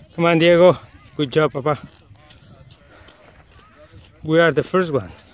Come on, Diego. Good job, Papa. We are the first ones.